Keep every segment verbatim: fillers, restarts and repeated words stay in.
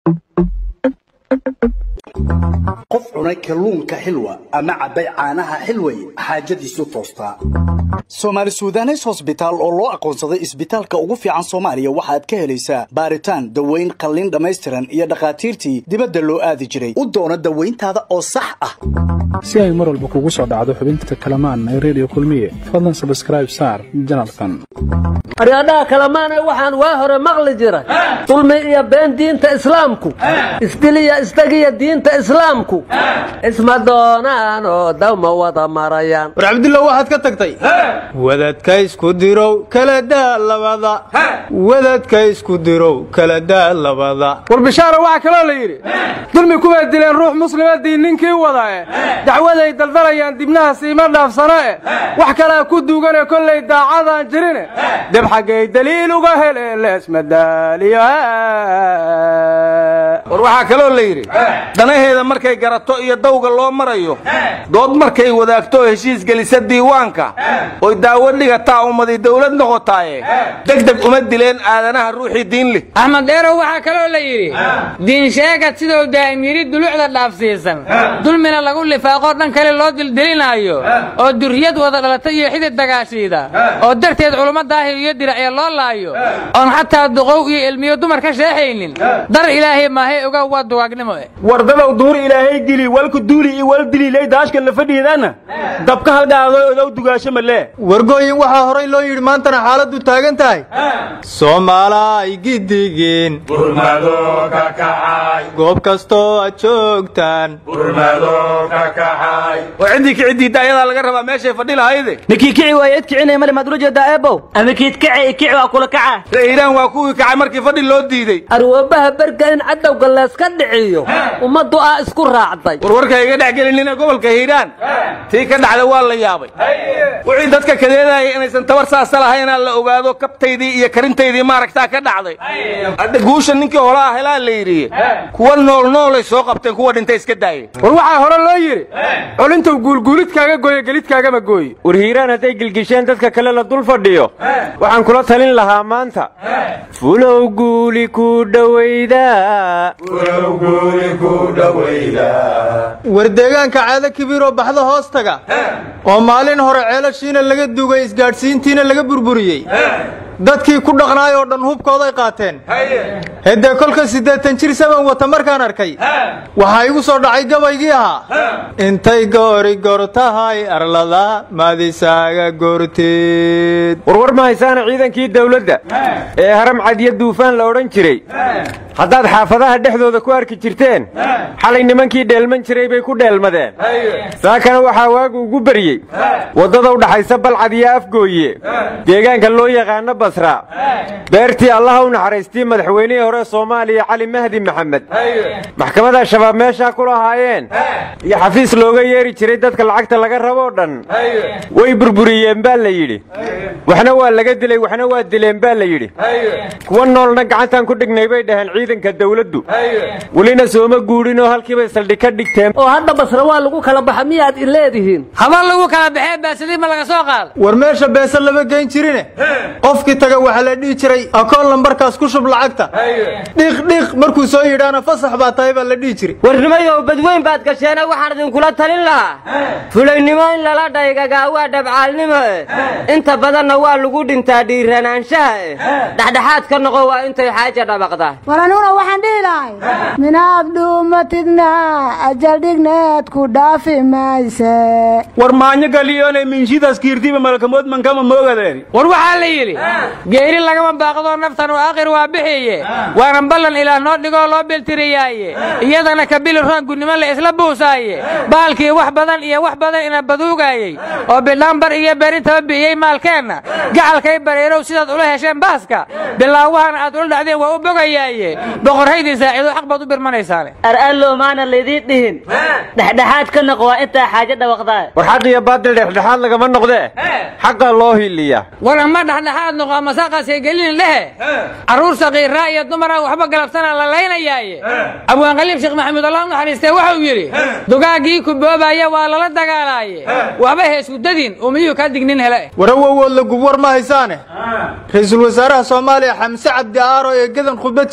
qof cunay kalluunka xilwa ama cabay caanaha xilway xaajadiisu toostaa Somali Sudanese Hospital oo loo aqoonsaday isbitaalka ugu fiican Soomaaliya waxaad ka helaysaa baaritaan daweyn qalliin dhameystiran iyo dhaqaatiirtii dibadda loo aadi jiray u doona daweyntaada oo sax ah si ay mar walba kugu soo dhacdo xubinta kalamaan ee radio kulmiye fadlan subscribe saar janalkan ariada kalamaan waxaan waa hore maqli jiray dulmi iyo been diinta islaamku isdiliya istagiya diinta islaamku isma doonaan oo dawma wada marayaan war Abdullah waxaad ka tagtay wadadka isku dirow kala daalabada wadadka isku dirow kala daalabada war bishaara waxa kale la yiri dulmi ku dileen ruux muslima diininkii wadaa dacwaday daldalayaan dibnaha siima dhaafsanaa wax kala ku duugan kulay daacadaan jirine dib xagay daliil uga heleen leesma daaliyo war waxa kale la yiri danaheeda markay garato iyo dawga loo marayo dood markay wadaagto heshiis galisa diiwaanka oo daawad dhigata ummadii dawlad noqotaaye degdeg uma dileen aadanaha ruuxi diin leh Ahmed Dheero waxa kale la yiri diin sheegad sidoo daa'imiri dulucda dhaafsiisan dulmina lagu lifaaqo dhan kale loo dildilinayo oo duriyad wada dhalatay iyo xidid dagaashiida oo darteed culimada iyo diracay loo laayo on hatta duqow iyo ilmiyo dumar ka sheexaynin dar ilaahay ma hay uga wad waagnimo wardada duur ilaahay gili walku duuli iyo wal dililay daashka la fadhiidana dabka halgaado oo dugaasho male wargooyin waxa horay loo yiri maantana xaaladu taagan tahay Soomaaliya gidigeen burmado ka kacay goob kasto joogtaan burmado ka kacay wacidi kicidi daayada laga rabaa meesha fadhi lahayd niki kici waayad kicinay mali madruja daabo ama kiid kici kici waa kula kaca Iiraan waa kuwii kacay markii fadhi loo diiday arwaabaha barkaan cadow galaas ka dhiciyo umadu ah isku raacday warwarka iga dhaxgelinina gobolka Iiraan tii ka dhacday waa la yaabay wixii dadka kadeeday inaysan tabar saasalahayn la ogaado kabtaydii iyo karintaydii maaragtaa ka dhacday hadda guusha ninkii hore helaa la yiri kuwa nool nool ay soo qabteen kuwa dhintay iska daayay war waxa hore loo yiri culinta guulguulidkaaga gooyo galidkaaga ma gooyo war Hiiraan haday gilgisheen dadka kale la dul fadhiyo waxaan kula talin lahaa maanta fulow guuli ku dhaweyda fulow guuli ku dhaweyda war deegaanka caada kibiro baxda hoostaga oo maalin hore ceelashiina laga dugay isgaadhsiintiina laga burburiyay dadkii ku dhaqnaay oo dhan hubkooda ay qaateen hadda kolka siddeetan jir saban wata markaan arkay waxa igu soo dhacay gabaygii ahaa intay goori gortahay arlada maadisaaga goorteed warwar ma haysan ciidankii dawladda ee haram cadiya duufaan la oran jiray haddaad xaafadaha dhexdooda ku arki jirteen xalay nimankii dheelman jiray bay ku dheelmadeen saakana waxa waagu ugu bariyay wadada u dhaxaysa balcad iyo afgooye deegaanka loo yaqaan basra beertii Allah u naxariistay madaxweynihii hore Soomaaliya Cali Mahdi Maxamed maxkamadda shabaab meesha ku lahaayeen iyo xafiis looga yeeri jiray dadka lacagta laga rabo dhan way burburiyeen baa la yiri waxna waa laga dilay waxna waa dileen baa la yiri kuwa noolna gacantan ku dhignay bay dhahan ciidanka dawladdu walina sooma guurino halkii bay saldhig ka dhigteen oo hadda basra waa lagu kala baxamiyaad ileedihiin haba lagu kala baxay baasadii ma laga soo qaad war meesha beesa laba geyn jirine qofkii taga waxa la dhigi jiray akoon lambarkaas ku shub lacagta dhiq dhiq markuu soo yiraana fasax baa tahay baa la dhigi jiray warnimayo badweyn baad gasheena waxaan idin kula talin lahaa fulaynimo in lala dhaygaga waa dhabcaalnimo inta badanna waa lagu dhintaa dhiiranaanshaha dhaxdhaxaad ka noqo waa intay xaaja dhabaqdaa waranuna waxaan dhihi lahay minaad dhuumatidna ajal dhigneed ku dhaafi mayse war maanya galiyoone minshidaas kiirtiba malkamood man kama moogadeen war waxa la yiri geeri lagama baaqdo naftan oo aakhir waa bixiye waana ballan ilaa noo dhigo loo biltiriyaaye iyadana ka bil roon gudnimo la isla buusaaye baalkii wax badan iyo wax badan ina baduugaayay oo bilaambar iyo berinta bixiyay maalkeena gacalkay bareerow sidaad ula hesheen baaska bilaawahan aad ula dhacdeen waa u bogayaaye boqorhaydii saaciido xaq baad u birmanaysaane ar'allo maana leedii dhihin dhaxdhaxaad ka noqo inta xaaja dhawaqdaa war xaq iyo baadil dhaxdhaxaad lagama noqde xaqa loo hiliya war ma dhaxdhaxaad noqo masaqas ay gelin leh aruur saqiira iyo dumar waxba galabtana la leynayay abwaan qaliib sheekh maxamed allah naxariistay waxa uu yiri dugaagii ku boobaya waa la dagaalay waxba heesku dadin oo miyuu ka dignin hele warawood la gubwar ma haysaane ra'iisul wasaaraha Soomaaliya Xamse Cabdi Aaro ee gadan khudbad jeediyay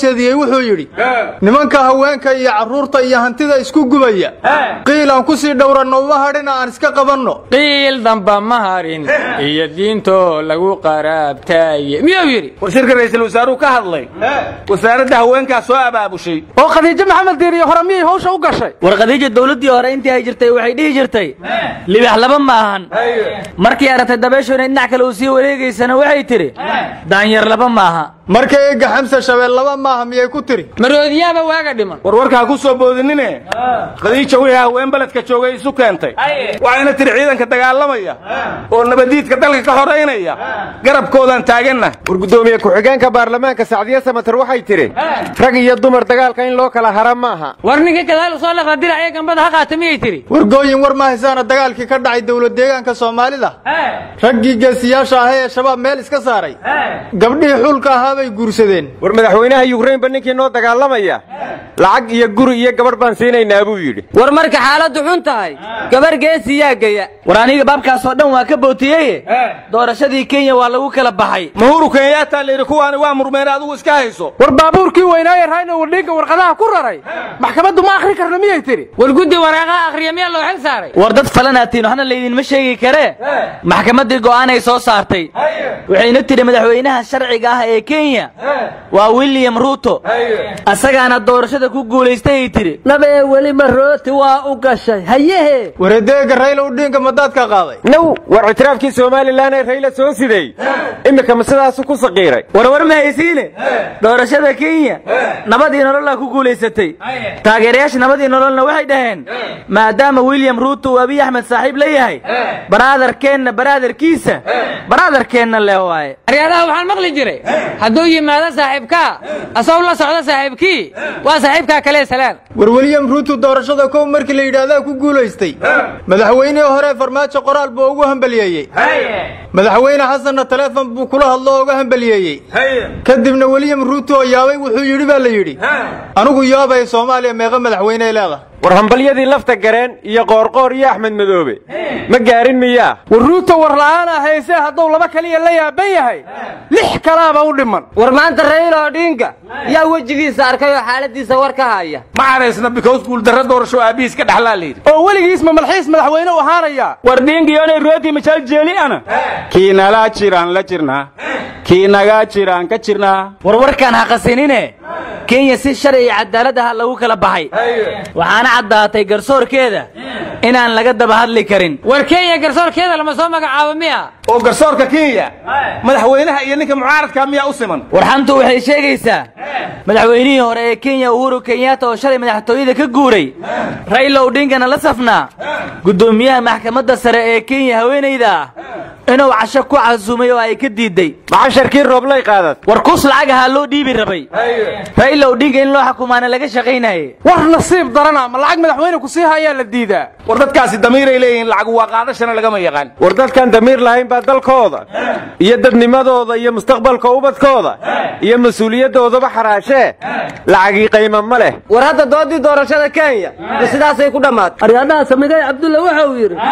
wuxuu yidhi nimanka haweenka iyo carruurta iyo hantida isku gubaya qiil aan ku sii dhowranno uma hadhina aan iska qabanno qiil damba ma harin iyo diintoo lagu qaraabtaaye miyuu yidhi war shirka ra'iisul wasaaruhu ka hadlay wasaaradda haweenkaa soo abaabushay oo khadiijo maxamed diiriye hore miyay hawsha u gashay war khadiijo dawladdii hore intii ay jirtay waxay dhihi jirtay libax laba maahan markii aragtay dabeeshoona dhinac kale uu sii wareegaysana waxay tidhi daanyar laba maaha marka eega xamse shabeel laba maaha miyay ku tiri maroodiyaaba waaga dhiman war warkaa ku soo boodinine khadiija wixii haween beledka joogay isu keentay waxayna tiri ciidanka dagaalamaya oo nabadiidka dalka ka xoraynaya garabkoodaan taaganna war gudoomiye ku-xigeenka baarlamaanka Sacdiye Samatar waxay tiri rag iyo dumar dagaalka in loo kala haram maaha war ninka kadaal soo la qadira ay gambada ha qaatamiyay tiri war gooyin war ma haysaana dagaalkii ka dhacay dawlad deegaanka Soomaalida raggii geesiyaasha ah ee shabaab meel iska saaray gabdhii xulka ahaa bay guursadeen war madaxweynaha Ukraine baninkii noo dagaalamaya lacag iyo guri iyo gabar baan siinaynaa buu yidhi war marka xaaladdu xun tahay gabar geesiyaa gaya war aniga baabkaas oo dhan waa ka bootiyey doorashadii Kenya waa lagu kala baxay Uhuru Kenyatta leeyahay kuwaan waa murmeen adigu iska hayso war baabuurkii weynaaye raayna wadinka warqadaha ku raray maxkamaddu ma akhri karno miyay tiri war guddi waraaqa akhriya miyaa loo xil saaray war dad falanaatiin waxna leedin ma sheegi kare maxkamadii go'aan ay soo saartay waxayna tiri madaxweynaha sharciga ah ee Kenya waa William Ruto asagana doorashada ku guuleystay tiri nabee wali marooti waa u gashay hayehe wareedeega Raila Odinga madaadka qaaday naw war itiraafkii Soomaaliland ee Raila soo siday imika masadaas ku saqiiray war war ma haysiine doorashada Kenya nabadii nolol ku guuleysatay taageerayaasha nabadii nololna waxay dhaheen maadaama William Ruto Abiy Ahmed saaxiib leeyahay brother Kenya brother kiisa brother Kenya leeyahay ariyadaha waxaan maqli jiray hadduu yimaado saaxiibka asaw la socdo saaxiibkii waa saaxiibka kale salaan war William Ruto doorashada koow markii la yiraahdo ku guuleystay madaxweynaha hore farmaajo qoraal buu ugu hambaliyay madaxweyne Xasan telefoon buu kula hadlo uga hambaliyay kadibna William Ruto yaabay wuxuu yiri baa la yiri anigu yaabay Soomaaliya meeqa madaxweyne leedahay war hambaliyadii lafta gareen iyo qoorqoor iyo Axmed Madoobe ma gaarin miyaa war Ruto war la'aana hayse hadduu laba kaliya la yaaban yahay lix kalaaba u dhiman war maanta Raila Odinga yaa wajigiisa arkay oo xaaladiisa war ka haya ma areysna because guul darro doorasho aabiis ka dhaxlaaleed oo waligiis ma malxiis madaxweyne u haaraya war Dingiyoonay rooti ma jal jeeli ana kiina la jiraan la jirnaa kiinaga jiraan ka jirnaa war warkan ha qasinine Kenya si sharci cadaalad ah lagu kala baxay waxaana caddaatay garsoorkeeda inaan laga daba hadli karin war Kenya garsoorkeeda lama soo magacaabo miya oo garsoorka Kenya madaxweynaha iyo ninka mucaaradka miya u siman war xantu waxay sheegaysaa madaxweynihii hore ee Kenya Uhuru Kenyatta oo shalay madaxtooyada ka guuray Raila Odinga la safnaa gudoomiyaha maxkamadda sare ee Kenya haweeneyda inuu casho ku casuumay oo ay ka diiday macasharkii rooblay qaadad war kus lacagaha loo dhiibi rabay Raila Odinga in loo xukumaana laga shaqeynayay war nasiib darana ma lacag madaxweyne ku sii haya la diidaa war dadkaasi damiir ay leeyihiin lacag waa qaadashana laga ma yaqaan war dadkan damiir lahayn baa dalkooda iyo dadnimadooda iyo mustaqbalka ubadkooda iyo mas'uuliyadoodaba xaraashee lacagii qiimo ma leh war hadda doodii doorashada Kenya sidaas ay ku dhamaatay ariyadaha samigay Abdulla waxa uu yiri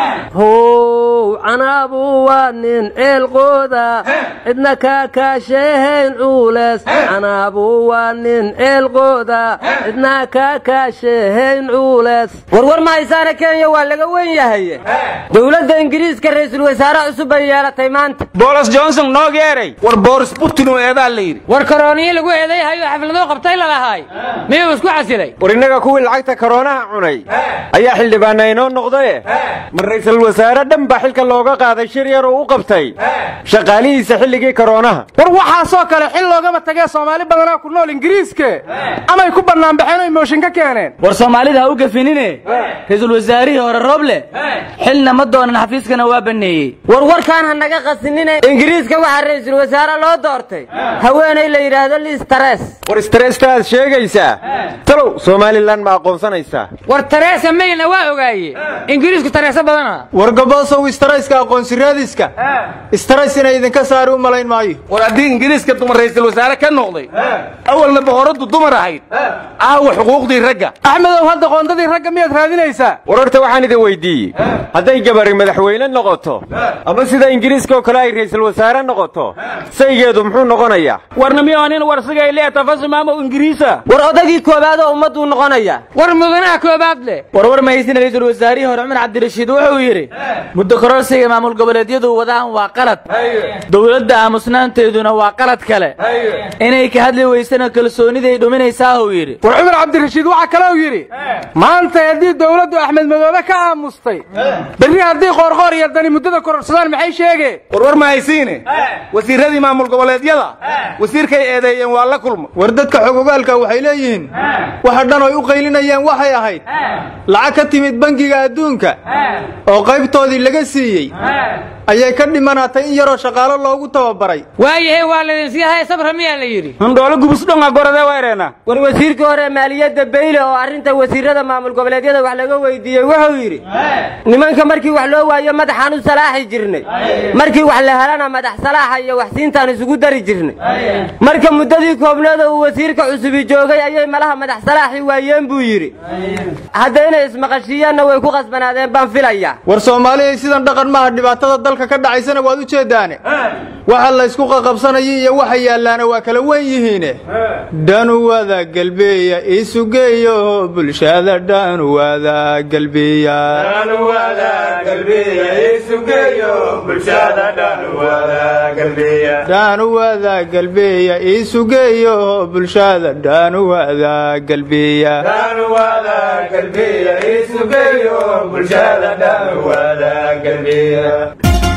hoo anaabu nin eelqooda idna ka kaasheen ulas anaabu nin eelqooda idna ka kaasheen ulas war war ma haysaana Kenya waa laga weyn yahay dawladda Ingiriiska ra'iisul wasaare cusub ay yeelatay maanta Boris Johnson noo geeray war Boris Putin oo eedaa leeyri war koroniye lagu eedeeyay xaflado qabtay la lahaay miyuu isku casilay war inaga kuwii lacagta koronaha cunay ayaa xildhibaanay noo noqday mar ra'iisul wasaare dhan baa xilka looga qaaday shir yar oo u qabtay shaqaalihiisa xilligii koronaha war waxa soo kale xil looga tagay Soomaali badan ku nool Ingiriiska ama ay ku banaan baxeen oo mooshin ka keeneen war Soomaalida u gafinine ra'iisul wasaarihi hore Roble xilna ma doonan xafiiskana waa baneeyay war warkaan hanaga qasinine Ingiriiska waxa ra'iisul wasaare loo doortay haweeney la yiraahdo Liz Truss war Truss taas sheegaysa talo kow somalilan ma aqoonsanaysaa war Theresa Mayna waa ogaaye ingiriisku Theresa badana war gabooso istarayska aqoonsi raadiska istaraysina idinka saari u malayn maayo war haddii ingiriiska dumar ra'iisul wasaare ka noqday awalna boqoradu dumar ahayd aawa xuquuqdii ragga axmedow hadda qoondadii ragga miyaad raadinaysaa wararta waxaan idin weydiiyey hadday gabari madaxweyne noqoto ama sida ingiriiska oo kale ay ra'iisul wasaare noqoto saygeedu muxuu noqonayaa warna miyaanin warsiga ilaa tafasmaamo ingiriisa war odagii koobaad oo ummadu noqonaya war mudanaha koobaad leh war war ma haysin ra'iisul wasaarihi hore Cumar Cabdirashiid wuxuu yiri muddo kororsiga maamul goboleedyadu wadaan waa qalad dawladda aamusnaanteeduna waa qalad kale inay ka hadli weysana kalsooniday dhuminaysaa uu yiri war Cumar Cabdirashiid waxa kale uu yiri maanta hadii dawladdu Axmed Madoobe ka aamustay bari hadii qorqor iyo dani muddada kororsadaan maxay sheegeen war war ma haysiine wasiiradii maamul goboleedyada wasiirkay eedeeyeen waa la kulmo war dadka xogogaalka waxay leeyihiin waxa dhan ay u qaylinayaan waxay ahayd lacag ka timid bangiga adduunka oo qaybtoodii laga siiyey ayay ka dhimanaatay in yaroo shaqaalo loogu tababaray waayahay waa la idin siihay sabra miyaa la yiri handhoolo gubusdhonga gorada weereena war wasiirkii hore maaliyadda Beyle oo arrinta wasiirada maamul goboleedyada wax laga weydiiyay wuxuu yiri nimanka markii wax loo waayo madaxaan u salaaxi jirnay markii wax la helana madax salaaxa iyo wax siintaan isugu dari jirnay marka muddadii koobnaad oo wasiirka cusub joogay ayay malaha madax salaaxi waayeen buu yiri haddayna ismaqashiyaanna way ku qasbanaadeen baan filaya war Soomaaliya sidan dhaqan ma dhibaatada dalka ka dhacaysana waad u jeedaane waxa la isku qaqabsanayay iyo waxa yaalaana waa kala weyn yihiin danu wada galbeeya isugeeyo bulshada danu wada galbeeya danu wada galbeeya isugeeyo bulshada danu wada galbeeya danu wada galbeeya isugeeyo bulshada danu wada galbeeya danu wada galbeeya isugeeyo bulshada danu wada galbeeya